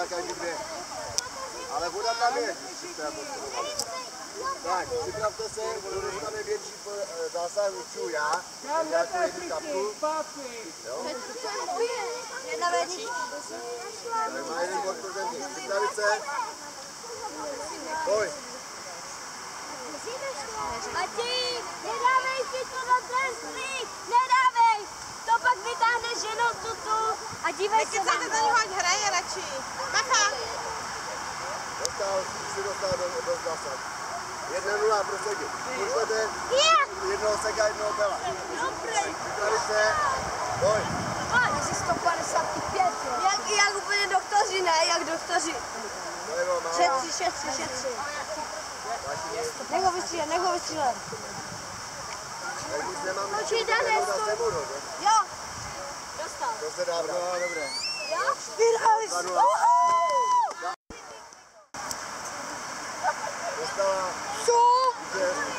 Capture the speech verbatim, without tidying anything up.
každý dvě. Ale voda tam je, když jste jako sledovali. Tak, připravte se, kdo dostane větší zásah učů já, nějakou jednu kapku. Jo? Tak má jeden bod pro zemí. Připravit se. Pojď. Mati, nedávej si to na ten strik, nedávej! To pak vytáhneš jenom tutu a dívej se na Nekecajte, za něho, ať hraje radši. Bacha! Dostal, si dostal do, do zásah. Jedna nula pro Segi. Můžete jednoho Sega, jednoho Bela. Připravit se. Pojď. Pojď, sto padesát pět. Jak, jak úplně doktoři, ne? Jak doktoři. Šetři, šetři, šetři. Nech ho vystřílet, nech ho vystřílet. Počítá nestu. Jo. Dostal. To se dá brát. No, dobré. Jo? Vydali jsi. Dostala. Co?